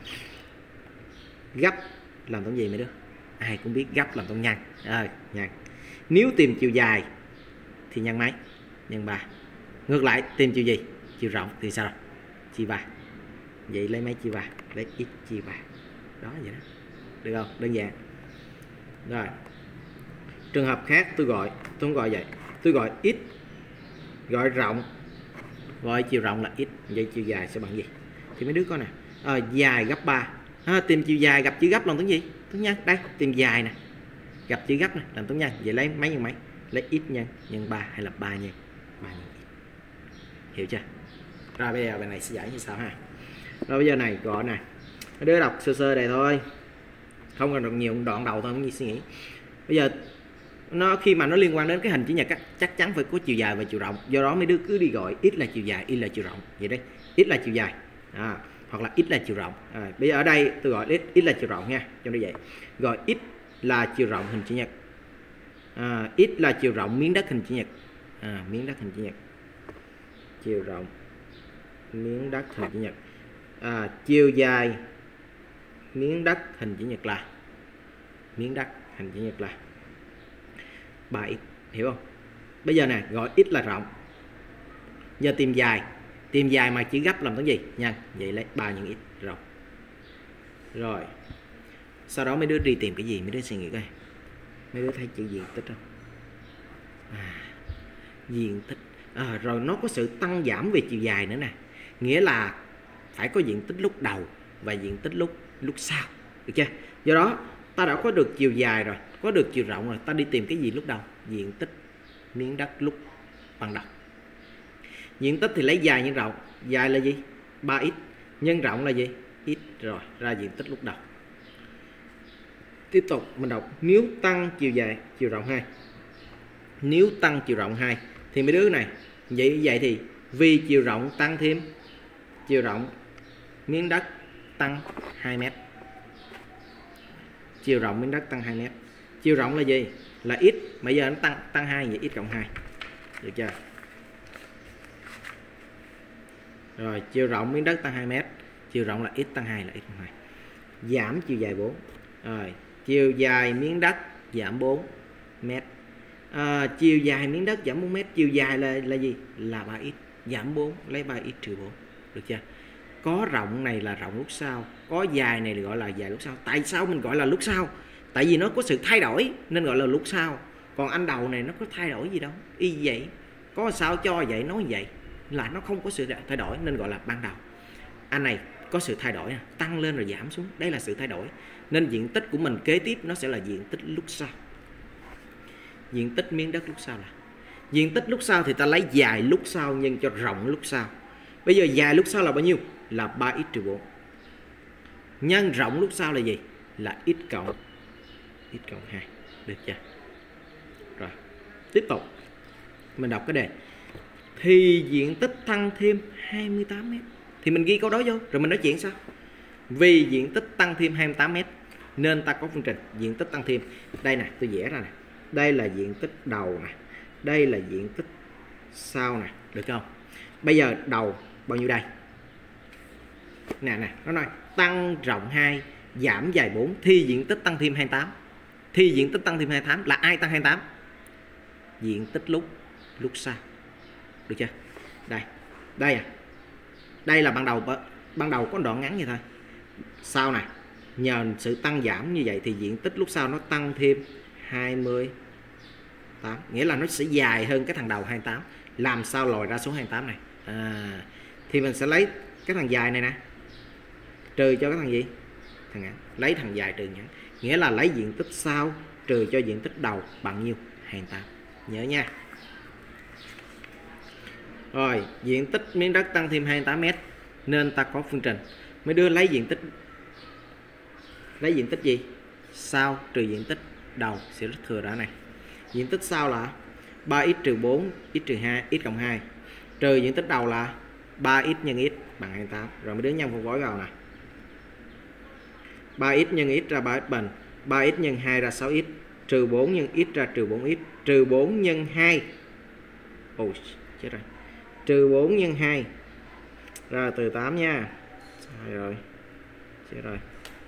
Gấp làm toán gì mấy đứa? Ai cũng biết gấp làm toán nhân. À, nhân. Nếu tìm chiều dài thì nhân mấy? Nhân ba. Ngược lại tìm chiều gì? Chiều rộng thì sao? Chia ba. Vậy lấy mấy chia ba? Lấy x chia ba. Đó vậy đó. Được không? Đơn giản. Rồi. Trường hợp khác tôi gọi, tôi không gọi vậy. Tôi gọi x gọi rộng, gọi chiều rộng là x, vậy chiều dài sẽ bằng gì? Thì mấy đứa coi nè. À, dài gấp ba. À, tìm chiều dài gặp chữ gấp làm toán gì? Toán nhân. Đây, tìm dài nè. Gặp chữ gấp này làm toán nhân. Vậy lấy mấy nhân mấy? Lấy x nhân nhân ba hay là ba nhân ba nhân x. Hiểu chưa? Rồi bây giờ bài này sẽ giải như sau ha. Rồi bây giờ này gọi nè. Mấy đứa đọc sơ sơ đây thôi. Không cần đọc nhiều đoạn đầu thôi, không gì suy nghĩ. Bây giờ nó khi mà nó liên quan đến cái hình chữ nhật á, chắc chắn phải có chiều dài và chiều rộng. Do đó mấy đứa cứ đi gọi x là chiều dài, y là chiều rộng. Vậy đấy. X là chiều dài. À, hoặc là x là chiều rộng. À, bây giờ ở đây tôi gọi x, x là chiều rộng nha, trong đây vậy. Gọi x là chiều rộng hình chữ nhật. À, x là chiều rộng miếng đất hình chữ nhật. À, miếng đất hình chữ nhật. Chiều rộng miếng đất hình chữ nhật. À, chiều dài miếng đất hình chữ nhật là miếng đất hình chữ nhật là ba x, hiểu không? Bây giờ nè, gọi x là rộng. Giờ tìm dài. Tìm dài mà chữ gấp làm toán gì? Nhân. Vậy lấy ba nhân x rộng. Rồi. Sau đó mấy đứa đi tìm cái gì? Mấy đứa suy nghĩ coi. Mấy đứa thấy chữ diện tích không? À, diện tích. À, rồi nó có sự tăng giảm về chiều dài nữa nè. Nghĩa là phải có diện tích lúc đầu và diện tích lúc lúc sau. Được chưa? Do đó ta đã có được chiều dài rồi, có được chiều rộng rồi, ta đi tìm cái gì lúc đầu? Diện tích miếng đất lúc ban đầu. Diện tích thì lấy dài nhân rộng. Dài là gì? ba x. Nhân rộng là gì? X. Rồi, ra diện tích lúc đầu. Tiếp tục mình đọc. Nếu tăng chiều dài, chiều rộng hai. Nếu tăng chiều rộng hai thì mấy đứa này. Vậy vậy thì vì chiều rộng tăng thêm chiều rộng miếng đất tăng hai mét. Chiều rộng miếng đất tăng hai mét. Chiều rộng là gì? Là x. Bây giờ nó tăng tăng hai, vậy x cộng hai. Được chưa? Rồi, chiều rộng miếng đất tăng hai mét. Chiều rộng là x tăng hai là x cộng hai. Giảm chiều dài bốn. Rồi, chiều dài miếng đất giảm bốn mét. À, chiều dài miếng đất giảm bốn mét. Chiều dài là là gì? Là ba x. Giảm bốn, lấy ba x trừ bốn. Được chưa? Có rộng này là rộng lúc sau, có dài này gọi là dài lúc sau. Tại sao mình gọi là lúc sau? Tại vì nó có sự thay đổi nên gọi là lúc sau. Còn anh đầu này nó có thay đổi gì đâu. Y vậy. Có sao cho vậy nói vậy là nó không có sự thay đổi nên gọi là ban đầu. anh này có sự thay đổi, tăng lên rồi giảm xuống, đây là sự thay đổi. Nên diện tích của mình kế tiếp nó sẽ là diện tích lúc sau. Diện tích miếng đất lúc sau là diện tích lúc sau thì ta lấy dài lúc sau nhân cho rộng lúc sau. Bây giờ dài lúc sau là bao nhiêu? Là ba x trừ bốn. Nhân rộng lúc sau là gì? Là x cộng x cộng hai. Được chưa? Rồi, tiếp tục mình đọc cái đề. Thì diện tích tăng thêm hai mươi tám mét. Thì mình ghi câu đó vô rồi mình nói chuyện sao? Vì diện tích tăng thêm hai mươi tám mét nên ta có phương trình diện tích tăng thêm. Đây nè, tôi vẽ ra nè. Đây là diện tích đầu nè, đây là diện tích sau nè, được không? Bây giờ đầu bao nhiêu đây? Nè nè, nó nói tăng rộng hai, giảm dài bốn, thì diện tích tăng thêm hai mươi tám. Thì diện tích tăng thêm hai mươi tám là ai tăng hai mươi tám? Diện tích lúc lúc sau. Được chưa? Đây. Đây à. Đây là ban đầu ban đầu có đoạn ngắn như thôi. Sau này, nhờ sự tăng giảm như vậy thì diện tích lúc sau nó tăng thêm hai mươi tám, nghĩa là nó sẽ dài hơn cái thằng đầu hai mươi tám. Làm sao lòi ra số hai mươi tám này? À, thì mình sẽ lấy cái thằng dài này nè, trừ cho cái thằng gì? Thằng ngắn. Lấy thằng dài trừ ngắn, nghĩa là lấy diện tích sau trừ cho diện tích đầu bằng nhiêu? hai mươi tám. Nhớ nha. Rồi, diện tích miếng đất tăng thêm hai mươi tám mét nên ta có phương trình. Mấy đứa lấy diện tích lấy diện tích gì? Sau trừ diện tích đầu sẽ rất thừa ra này. Diện tích sau là ba x trừ bốn, x trừ hai, x cộng hai. Trừ diện tích đầu là ba x nhân x bằng hai mươi tám. Rồi mấy đứa nhân phân phối vào nè. ba x nhân x ra ba x bình, ba x nhân hai ra sáu x, trừ bốn nhân x ra trừ bốn x, trừ bốn nhân hai. Ôi, chết rồi. Trừ bốn nhân hai ra từ tám nha. Sai rồi. Chết rồi.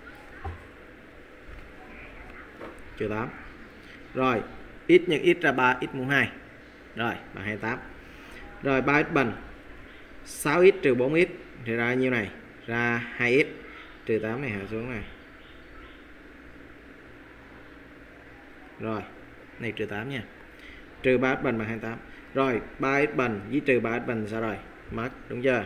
Trừ tám. Rồi, x nhân x ra ba x mũ hai. Rồi, bằng hai mươi tám. Rồi ba x bình sáu x trừ bốn x thì ra nhiêu này? Ra hai x. Trừ tám này hạ xuống này. Rồi, này trừ tám nha. Trừ ba x bình bằng hai mươi tám. Rồi, ba x bình với trừ ba x bình sao rồi? Mất, đúng chưa?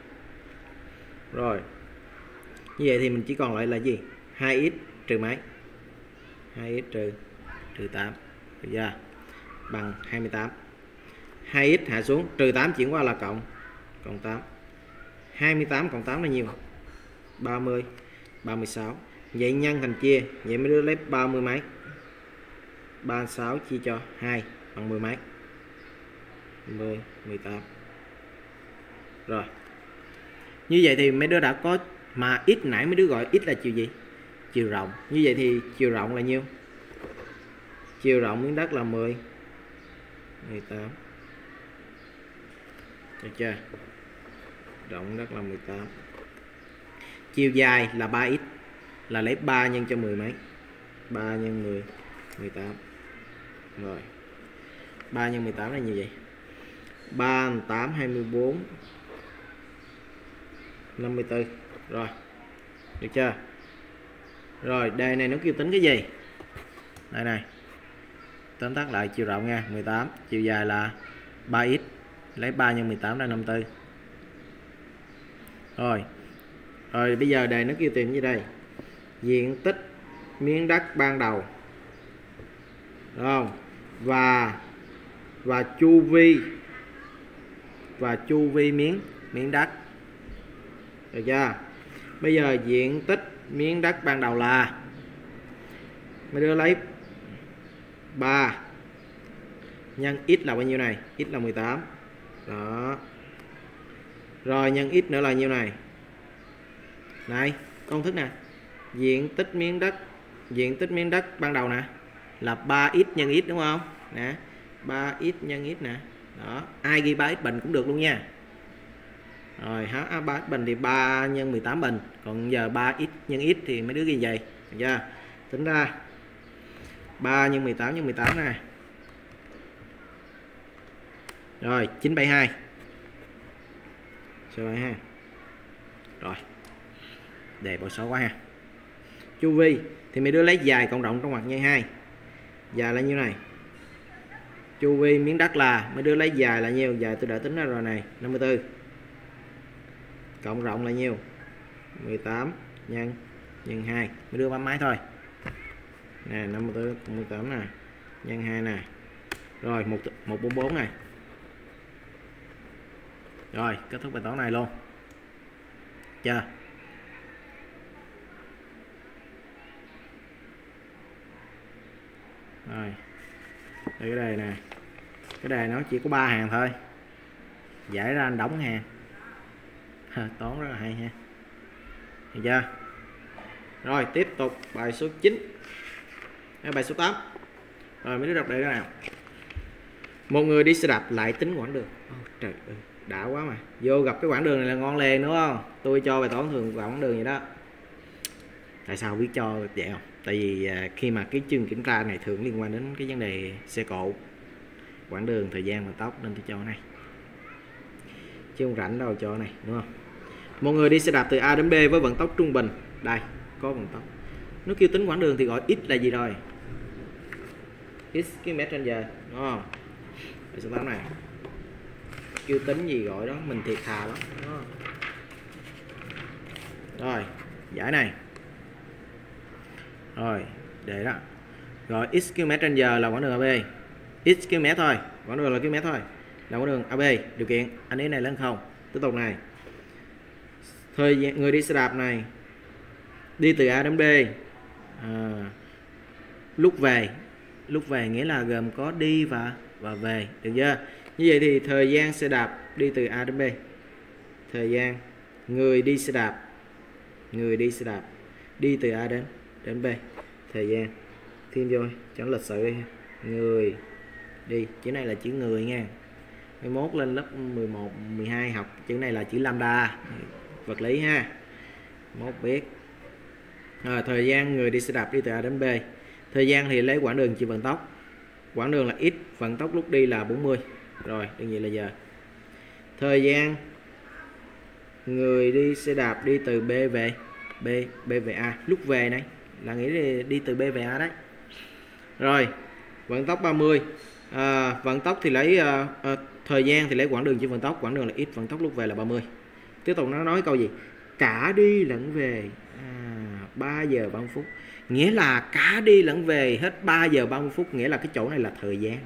Rồi. Như vậy thì mình chỉ còn lại là gì? hai x trừ mấy? hai x trừ trừ tám. Được chưa? Bằng hai mươi tám. hai x hạ xuống, trừ tám chuyển qua là cộng. Cộng tám. hai mươi tám cộng tám là nhiêu? ba mươi. ba mươi sáu. Vậy nhân thành chia, vậy mấy đứa lấy ba mươi mấy? ba mươi sáu chia cho hai bằng mười mấy? mười, mười tám. Rồi. Như vậy thì mấy đứa đã có, mà x nãy mấy đứa gọi x là chiều gì? Chiều rộng. Như vậy thì chiều rộng là nhiêu? Chiều rộng miếng đất là mười, mười tám. Được chưa? Rộng đất là mười tám. Chiều dài là ba x, là lấy ba nhân cho mười mấy? ba nhân mười, mười tám. Rồi. ba nhân mười tám là như vậy. ba, tám, hai mươi bốn, năm mươi tư. Rồi. Được chưa? Rồi, đề này nó kêu tính cái gì? Đây này. Tóm tắt lại chiều rộng nha, mười tám, chiều dài là ba x, lấy ba nhân mười tám ra năm mươi tư. Rồi. Rồi bây giờ đề nó kêu tìm gì đây? Diện tích miếng đất ban đầu. Đúng không? Và và chu vi và chu vi miếng miếng đất. Được chưa? Bây giờ diện tích miếng đất ban đầu là, mấy đứa lấy ba nhân x là bao nhiêu này? X là mười tám. Đó. Rồi nhân x nữa là nhiêu này? Này, công thức nè. Diện tích miếng đất, diện tích miếng đất ban đầu nè là ba x nhân x đúng không? Nè, ba x nhân x nè. Đó, ai ghi ba x bình cũng được luôn nha. Rồi hả, ba x bình thì ba nhân mười tám bình, còn giờ ba x nhân x thì mấy đứa ghi vậy. Được chưa? Tính ra ba nhân mười tám nhân mười tám nè. Rồi, chín trăm bảy mươi hai. Số ha. Rồi. Đề bỏ số quá ha. Chu vi thì mấy đứa lấy dài cộng rộng trong ngoặc nhân hai. Dài là nhiêu này? Chu vi miếng đất là, mấy đứa lấy dài là nhiêu? Dài tôi đã tính ra rồi này, năm mươi tư. cộng rộng là nhiêu? mười tám nhân nhân hai, mới đưa ba mấy thôi nè, năm mươi tư cộng mười tám nè, nhân hai nè, rồi một một bốn bốn này. Rồi kết thúc bài toán này luôn chưa? Rồi đây cái đề nè, cái đề nó chỉ có ba hàng thôi, giải ra anh đóng hàng. Toán rất là hay ha, được chưa? Rồi tiếp tục bài số chín, bài số tám. Rồi mấy đứa đọc đây cái nào. Một người đi xe đạp lại tính quãng đường. Oh, trời ơi, đã quá mà. Vô gặp cái quãng đường này là ngon liền đúng không? Tôi cho bài toán thường quãng đường vậy đó. Tại sao biết cho vậy không? Tại vì khi mà cái chương kiểm tra này thường liên quan đến cái vấn đề xe cộ, quãng đường, thời gian và tốc, nên tôi cho này. Chứ không rảnh đâu cho này, đúng không? Một người đi xe đạp từ A đến B với vận tốc trung bình. Đây, có vận tốc. Nó kêu tính quãng đường thì gọi x là gì rồi? X km trên giờ, đúng không? Bài số tám này. Kêu tính gì gọi đó, mình thiệt thà lắm. Đó. Rồi, giải này. Rồi, để đó. Rồi x km trên giờ là quãng đường a bê. X km thôi, quãng đường là km thôi. Là quãng đường a bê, điều kiện anh ấy này lên không. Tiếp tục này. Thời gian người đi xe đạp này đi từ A đến B. À, lúc về, lúc về nghĩa là gồm có đi và và về, được chưa? Như vậy thì thời gian xe đạp đi từ A đến B. Thời gian người đi xe đạp, người đi xe đạp đi từ A đến đến B. Thời gian thêm vô cho nó lịch sự đi. Người đi, chữ này là chữ người nha. Mai mốt lên lớp mười một, mười hai học chữ này là chữ lambda, vật lý ha. Mốt biết. Rồi, thời gian người đi xe đạp đi từ A đến B. Thời gian thì lấy quãng đường chia vận tốc. Quãng đường là x, vận tốc lúc đi là bốn mươi. Rồi, đương nhiên là giờ. Thời gian người đi xe đạp đi từ B về B, B về A. Lúc về này là nghĩ đi, đi từ B về A đấy. Rồi, vận tốc ba mươi. À, vận tốc thì lấy à, à, thời gian thì lấy quãng đường chia vận tốc. Quãng đường là x, vận tốc lúc về là ba mươi. Tiếp tục nó nói câu gì? Cả đi lẫn về à, ba giờ ba mươi phút. Nghĩa là cả đi lẫn về hết ba giờ ba mươi phút. Nghĩa là cái chỗ này là thời gian.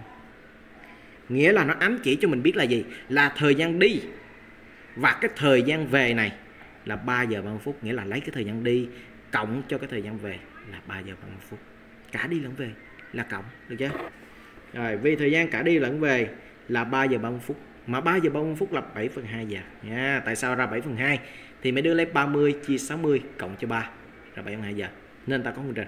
Nghĩa là nó ám chỉ cho mình biết là gì? Là thời gian đi. Và cái thời gian về này là ba giờ ba mươi phút. Nghĩa là lấy cái thời gian đi cộng cho cái thời gian về là ba giờ ba mươi phút. Cả đi lẫn về là cộng, được chưa? Rồi, vì thời gian cả đi lẫn về là ba giờ ba mươi phút. Mà ba giờ ba mươi phút là bảy phần hai giờ nha. Tại sao ra bảy phần hai? Thì mấy đứa lấy ba mươi chia sáu mươi cộng cho ba ra bảy phần hai giờ. Nên ta có nguyên trình.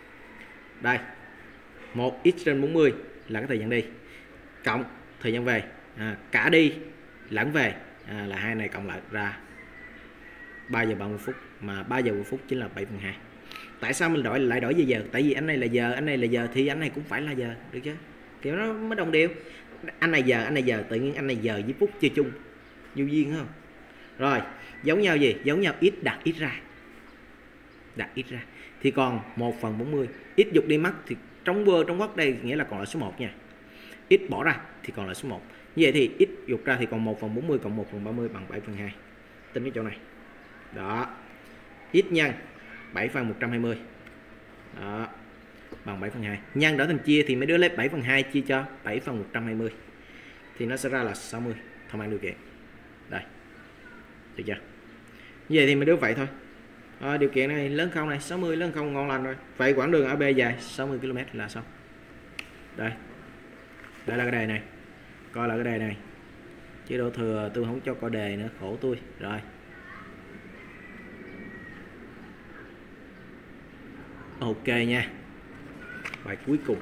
Đây, một x trên bốn mươi là cái thời gian đi, cộng thời gian về, à, cả đi lẫn về à, là hai này cộng lại ra ba giờ ba mươi phút. Mà ba giờ ba mươi phút chính là bảy phần hai. Tại sao mình đổi lại đổi về giờ? Tại vì anh này là giờ, anh này là giờ thì anh này cũng phải là giờ, được chứ? Kiểu nó mới đồng đều. Anh này giờ, anh này giờ, tự nhiên anh này giờ với phút chơi chung, vô duyên không? Rồi, giống nhau gì? Giống nhau x đặt x ra. Đặt x ra. Thì còn một phần bốn mươi. X dục đi mất thì trong bơ trong quốc đây nghĩa là còn là số một nha. X bỏ ra thì còn là số một. Như vậy thì x dục ra thì còn một phần bốn mươi cộng một phần ba mươi bằng bảy phần hai. Tính cái chỗ này. Đó. X nhân bảy phần một trăm hai mươi. Đó. Bằng bảy phần hai. Nhân đổi thành chia thì mấy đứa lấy bảy phần hai chia cho bảy phần một trăm hai mươi. Thì nó sẽ ra là sáu mươi. Thỏa mãn điều kiện. Đây. Được chưa? Như vậy thì mấy đứa vậy thôi. À, điều kiện này lớn không này, sáu mươi lớn không ngon lành rồi. Vậy quãng đường a bê dài sáu mươi ki lô mét là xong. Đây. Đây là cái đề này. Coi là cái đề này. Chế độ thừa tôi không cho coi đề nữa, khổ tôi. Rồi. Ok nha. Bài cuối cùng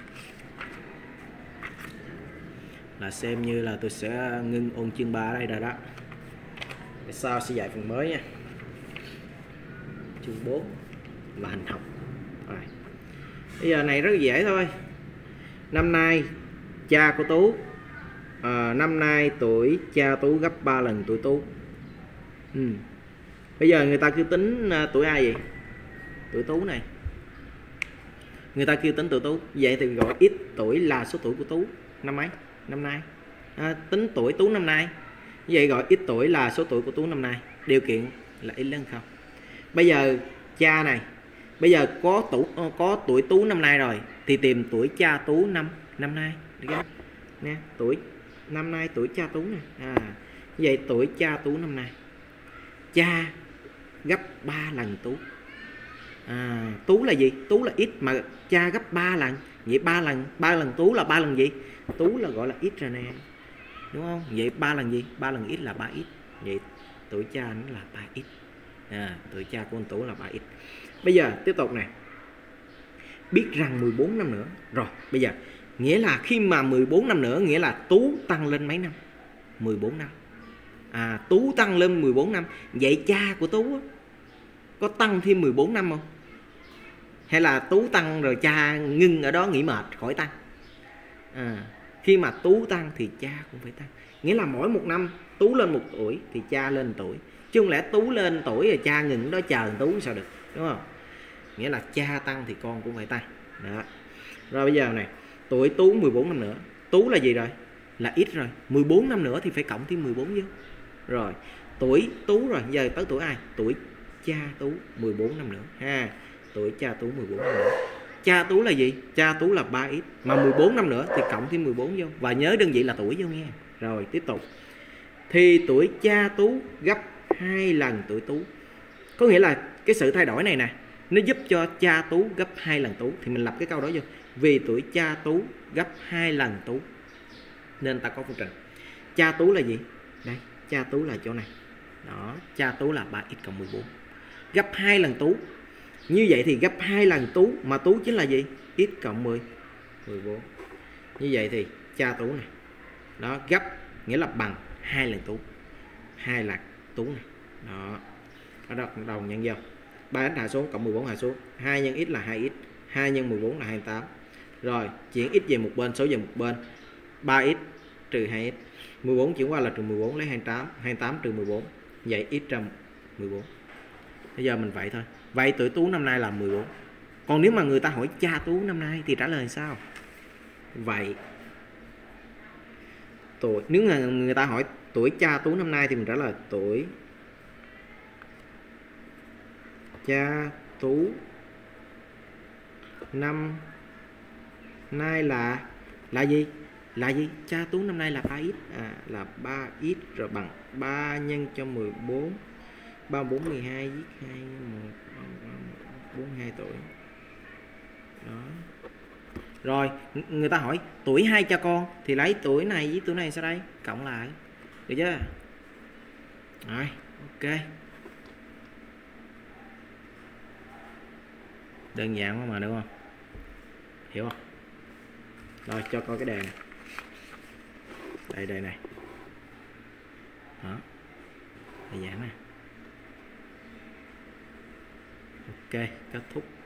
là xem như là tôi sẽ ngưng ôn chương ba ở đây rồi đó. Để sau sẽ dạy phần mới nha. Chương bốn là hình học. Rồi. Bây giờ này rất dễ thôi. Năm nay cha của Tú à, năm nay tuổi cha Tú gấp ba lần tuổi Tú. ừ. Bây giờ người ta cứ tính uh, tuổi ai vậy? Tuổi Tú này. Người ta kêu tính tuổi Tú. Vậy thì gọi x tuổi là số tuổi của Tú. Năm mấy? Năm nay. À, tính tuổi Tú năm nay. Như vậy gọi ít tuổi là số tuổi của Tú năm nay. Điều kiện là ít lớn không. Bây giờ cha này, bây giờ có tuổi có tuổi Tú năm nay rồi thì tìm tuổi cha Tú năm năm nay. Được không? Nè, tuổi năm nay tuổi cha Tú nè. À, như vậy tuổi cha Tú năm nay. Cha gấp ba lần Tú. À, Tú là gì? Tú là ít mà cha gấp ba lần. Vậy ba lần, ba lần Tú là ba lần gì? Tú là gọi là ít rồi nè. Đúng không? Vậy ba lần gì? ba lần ít là ba ít. Vậy tuổi cha nó là ba ít. À, tuổi cha của anh Tú là ba ít. Bây giờ tiếp tục này. Biết rằng mười bốn năm nữa. Rồi, bây giờ nghĩa là khi mà mười bốn năm nữa nghĩa là Tú tăng lên mấy năm? mười bốn năm. À, Tú tăng lên mười bốn năm. Vậy cha của Tú có tăng thêm mười bốn năm không? Hay là Tú tăng rồi cha ngưng ở đó nghỉ mệt khỏi tăng? À, khi mà Tú tăng thì cha cũng phải tăng. Nghĩa là mỗi một năm Tú lên một tuổi thì cha lên một tuổi. Chứ không lẽ Tú lên tuổi rồi cha ngừng đó chờ Tú sao được, đúng không? Nghĩa là cha tăng thì con cũng phải tăng. Đó. Rồi bây giờ này, tuổi Tú mười bốn năm nữa. Tú là gì rồi? Là ít rồi. mười bốn năm nữa thì phải cộng thêm mười bốn vô. Rồi, tuổi Tú rồi, giờ tới tuổi ai? Tuổi cha Tú mười bốn năm nữa ha. Tuổi cha Tú mười bốn năm nữa. Cha Tú là gì? Cha Tú là ba ít. Mà mười bốn năm nữa thì cộng thêm mười bốn vô. Và nhớ đơn vị là tuổi vô nghe. Rồi tiếp tục. Thì tuổi cha Tú gấp hai lần tuổi Tú. Có nghĩa là cái sự thay đổi này nè, nó giúp cho cha Tú gấp hai lần Tú. Thì mình lập cái câu đó vô. Vì tuổi cha Tú gấp hai lần Tú nên ta có phương trình. Cha Tú là gì? Đây, cha Tú là chỗ này. Đó, cha Tú là ba ít cộng mười bốn. Gấp hai lần Tú. Như vậy thì gấp hai lần Tú, mà Tú chính là gì? X cộng mười, mười bốn. Như vậy thì cha Tú này. Đó, gấp nghĩa là bằng hai lần Tú. hai lần Tú này. Đó. Ở đó đầu nhân vô. ba x hạ xuống cộng mười bốn hạ xuống. hai nhân x là hai x. hai nhân mười bốn là hai mươi tám. Rồi, chuyển x về một bên, số về một bên. ba x trừ hai x. mười bốn chuyển qua là trừ mười bốn lấy hai mươi tám. hai mươi tám trừ mười bốn. Vậy x trăm mười bốn. Bây giờ mình vậy thôi. Vậy tuổi Tú năm nay là mười bốn. Còn nếu mà người ta hỏi cha Tú năm nay thì trả lời sao? Vậy tuổi, nếu mà người ta hỏi tuổi cha Tú năm nay thì mình trả lời tuổi cha Tú năm nay là là gì? Là gì? Cha Tú năm nay là ba x. À, là ba x rồi bằng ba nhân cho mười bốn. ba bốn mười hai viết hai một bốn mươi hai tuổi. Đó. Rồi, người ta hỏi tuổi hai cha con thì lấy tuổi này với tuổi này sao đây? Cộng lại. Được chưa? Rồi, ok. Đơn giản quá mà đúng không? Hiểu không? Rồi, cho coi cái đề này. Đây, đề này. Đó. Đơn giản nè. Ok, kết thúc.